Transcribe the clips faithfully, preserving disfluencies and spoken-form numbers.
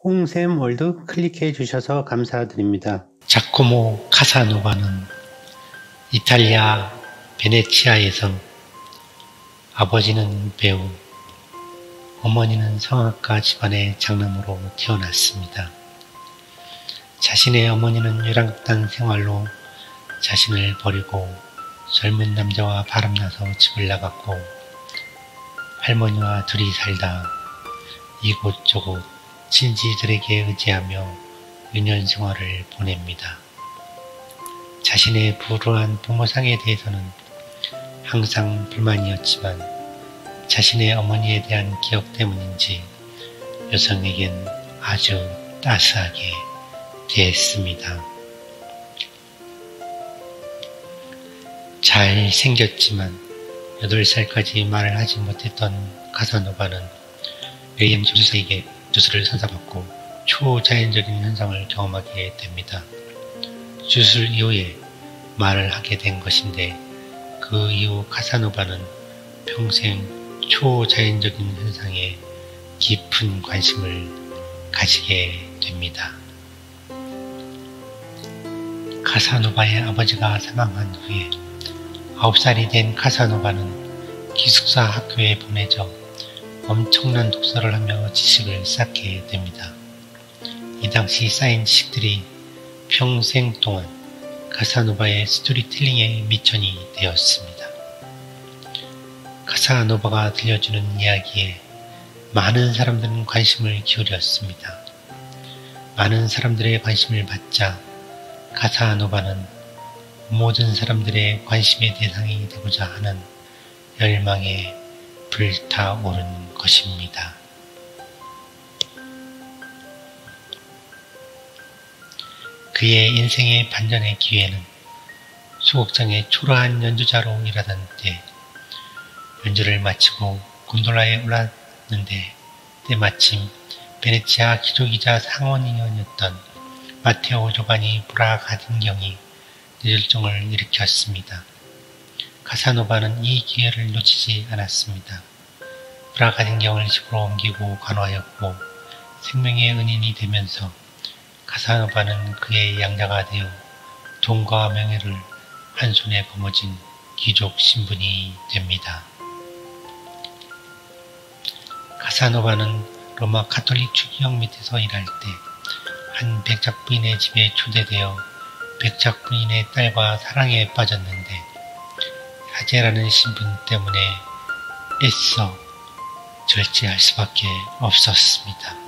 홍샘 월드 클릭해 주셔서 감사드립니다. 자코모 카사노바는 이탈리아 베네치아에서 아버지는 배우, 어머니는 성악가 집안의 장남으로 태어났습니다. 자신의 어머니는 유랑단 생활로 자신을 버리고 젊은 남자와 바람나서 집을 나갔고 할머니와 둘이 살다 이곳저곳 친지들에게 의지하며 유년 생활을 보냅니다. 자신의 불우한 부모상에 대해서는 항상 불만이었지만 자신의 어머니에 대한 기억 때문인지 여성에겐 아주 따스하게 대했습니다. 잘생겼지만 여덟 살까지 말을 하지 못했던 카사노바는 윌리엄 조수에게 주술을 선사받고 초자연적인 현상을 경험하게 됩니다. 주술 이후에 말을 하게 된 것인데 그 이후 카사노바는 평생 초자연적인 현상에 깊은 관심을 가지게 됩니다. 카사노바의 아버지가 사망한 후에 아홉 살이 된 카사노바는 기숙사 학교에 보내져 엄청난 독서를 하며 지식을 쌓게 됩니다. 이 당시 쌓인 지식들이 평생 동안 카사노바의 스토리텔링의 미천이 되었습니다. 카사노바가 들려주는 이야기에 많은 사람들은 관심을 기울였습니다. 많은 사람들의 관심을 받자 카사노바는 모든 사람들의 관심의 대상이 되고자 하는 열망에 불타오른 것입니다. 그의 인생의 반전의 기회는 소극장의 초라한 연주자로 일하던 때 연주를 마치고 곤돌라에 올랐는데 때마침 베네치아 기조기자 상원의원이었던 마테오 조바니 브라가딘경이 뇌졸중을 일으켰습니다. 카사노바는 이 기회를 놓치지 않았습니다. 브라가딘경을 집으로 옮기고 간호하였고 생명의 은인이 되면서 카사노바는 그의 양자가 되어 돈과 명예를 한 손에 거머쥔 귀족 신분이 됩니다. 카사노바는 로마 가톨릭 추기경 밑에서 일할 때 한 백작부인의 집에 초대되어 백작부인의 딸과 사랑에 빠졌는데 사제라는 신분 때문에 애써 절제할 수밖에 없었습니다.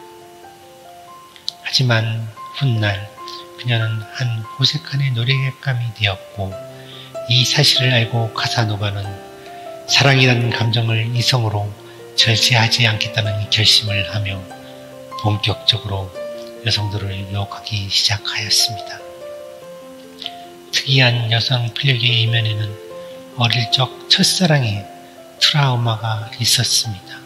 하지만 훗날 그녀는 한 호색한의 노래감이 되었고 이 사실을 알고 카사노바는 사랑이라는 감정을 이성으로 절제하지 않겠다는 결심을 하며 본격적으로 여성들을 유혹하기 시작하였습니다. 특이한 여성 필력의 이면에는 어릴 적 첫사랑의 트라우마가 있었습니다.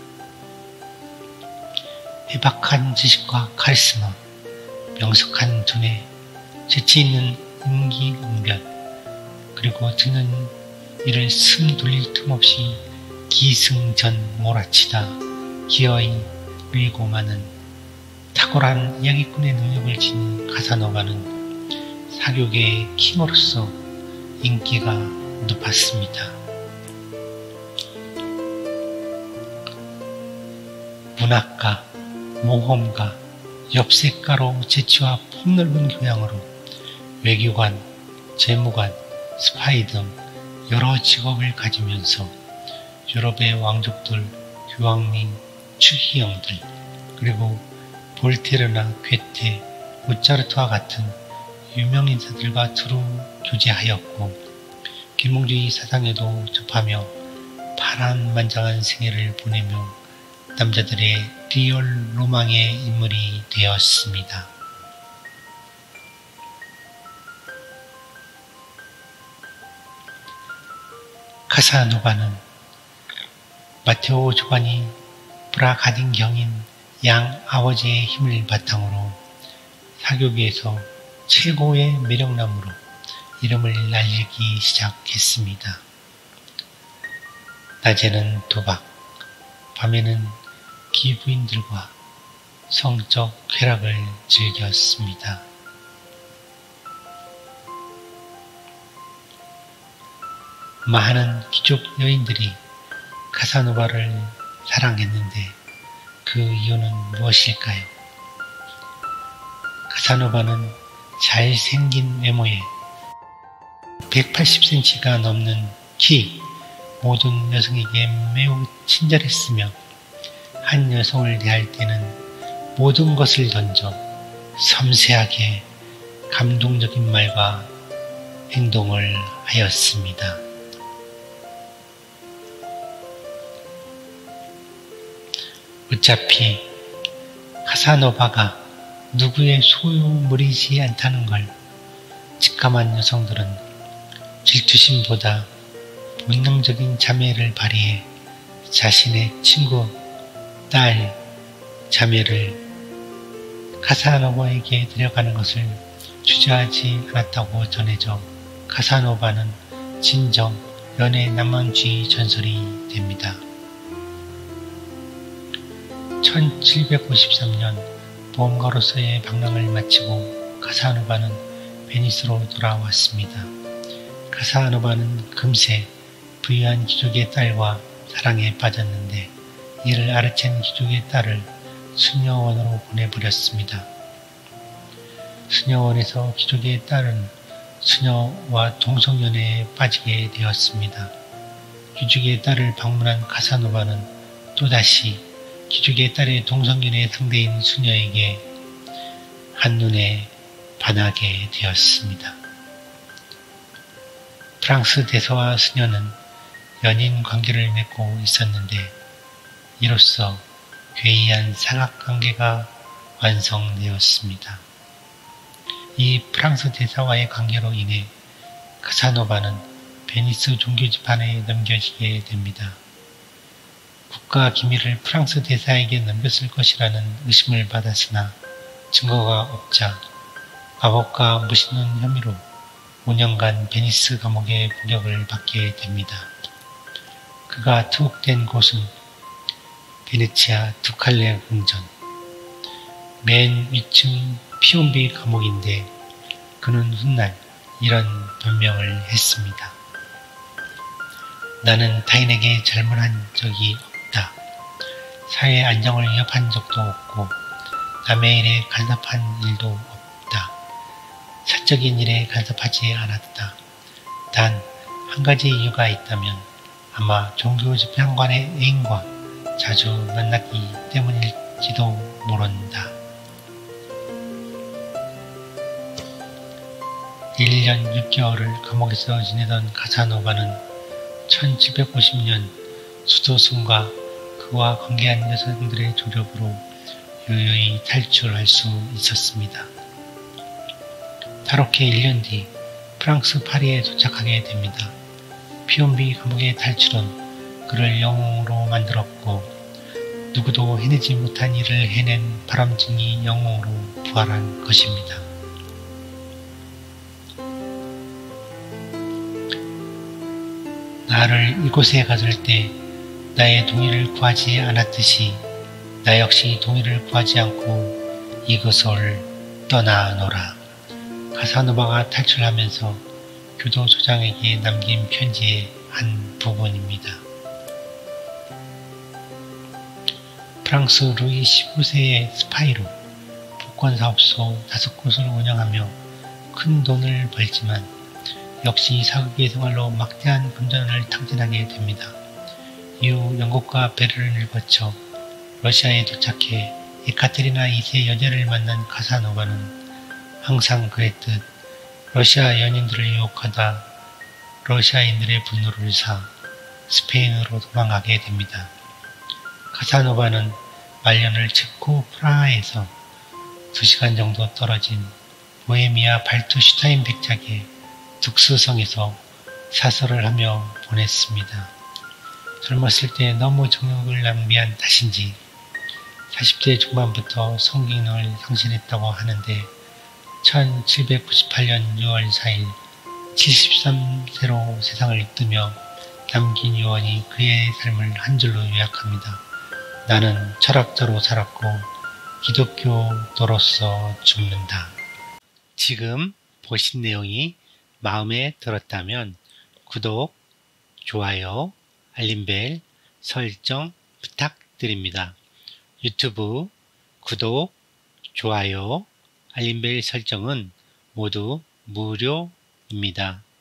해박한 지식과 카리스마, 명석한 두뇌, 재치있는 임기응변, 그리고 듣는 이를 숨 돌릴 틈 없이 기승전 몰아치다 기어이 밀고 마는 탁월한 이야기꾼의 능력을 지닌 카사노바는 사교계의 킹으로서 인기가 높았습니다. 문학가, 모험가, 엽색가로 재치와 폭넓은 교양으로 외교관, 재무관, 스파이 등 여러 직업을 가지면서 유럽의 왕족들, 교황님, 추기경들, 그리고 볼테르나 괴테, 모차르트와 같은 유명 인사들과 두루 교제하였고 계몽주의 사상에도 접하며 파란만장한 생애를 보내며 남자들의 리얼 로망의 인물이 되었습니다. 카사노바는 마테오 조바니 브라가딘경인 양 아버지의 힘을 바탕으로 사교계에서 최고의 매력남으로 이름을 날리기 시작했습니다. 낮에는 도박, 밤에는 기부인들과 성적 쾌락을 즐겼습니다. 많은 귀족 여인들이 카사노바를 사랑했는데 그 이유는 무엇일까요? 카사노바는 잘생긴 외모에 백팔십 센티미터가 넘는 키, 모든 여성에게 매우 친절했으며 한 여성을 대할 때는 모든 것을 던져 섬세하게 감동적인 말과 행동을 하였습니다. 어차피 카사노바가 누구의 소유물이지 않다는 걸 직감한 여성들은 질투심보다 본능적인 자매를 발휘해 자신의 친구, 딸, 자매를 카사노바에게 데려가는 것을 주저하지 않았다고 전해져 카사노바는 진정 연애 낭만주의 전설이 됩니다. 천칠백오십삼 년 보험가로서의 방랑을 마치고 카사노바는 베니스로 돌아왔습니다. 카사노바는 금세 부유한 귀족의 딸과 사랑에 빠졌는데 이를 알아챈 귀족의 딸을 수녀원으로 보내버렸습니다. 수녀원에서 귀족의 딸은 수녀와 동성연애에 빠지게 되었습니다. 귀족의 딸을 방문한 카사노바는 또다시 귀족의 딸의 동성연애 상대인 수녀에게 한눈에 반하게 되었습니다. 프랑스 대사와 수녀는 연인 관계를 맺고 있었는데 이로써 괴이한 사각관계가 완성되었습니다. 이 프랑스 대사와의 관계로 인해 카사노바는 베니스 종교재판에 넘겨지게 됩니다. 국가 기밀을 프랑스 대사에게 넘겼을 것이라는 의심을 받았으나 증거가 없자 마법과 무신론 혐의로 오 년간 베니스 감옥의 복역을 받게 됩니다. 그가 투옥된 곳은 베네치아 두칼레 궁전, 맨 위층 피온비 감옥인데 그는 훗날 이런 변명을 했습니다. 나는 타인에게 잘못한 적이 없다. 사회 안정을 위협한 적도 없고 남의 일에 간섭한 일도 없다. 사적인 일에 간섭하지 않았다. 단 한 가지 이유가 있다면 아마 종교집행관의 애인과 자주 만났기 때문일지도 모른다. 일 년 육 개월을 감옥에서 지내던 카사노바는 천칠백오십 년 수도승과 그와 관계한 여성들의 조력으로 유유히 탈출할 수 있었습니다. 탈옥해 일 년 뒤 프랑스 파리에 도착하게 됩니다. 피온비 감옥의 탈출은 그를 영웅으로 만들었고 누구도 해내지 못한 일을 해낸 바람둥이 영웅으로 부활한 것입니다. 나를 이곳에 가둘 때 나의 동의를 구하지 않았듯이 나 역시 동의를 구하지 않고 이곳을 떠나노라. 카사노바가 탈출하면서 교도소장에게 남긴 편지의 한 부분입니다. 프랑스 루이 십오 세의 스파이로 복권사업소 다섯 곳을 운영하며 큰 돈을 벌지만 역시 사극의 생활로 막대한 금전을 탕진하게 됩니다. 이후 영국과 베를린을 거쳐 러시아에 도착해 에카테리나 이 세 여자를 만난 카사노바는 항상 그랬듯 러시아 연인들을 유혹하다 러시아인들의 분노를 사 스페인으로 도망가게 됩니다. 카사노바는 말년을 체코 프라하에서 두 시간 정도 떨어진 보헤미아 발투슈타인 백작의 둑스성에서 사설을 하며 보냈습니다. 젊었을 때 너무 정욕을 낭비한 탓인지 사십 대 중반부터 성기능을 상실했다고 하는데 천칠백구십팔 년 유월 사일 칠십삼 세로 세상을 뜨며 남긴 유언이 그의 삶을 한 줄로 요약합니다. 나는 철학자로 살았고 기독교도로서 죽는다. 지금 보신 내용이 마음에 들었다면 구독, 좋아요, 알림벨 설정 부탁드립니다. 유튜브 구독, 좋아요, 알림벨 설정은 모두 무료입니다.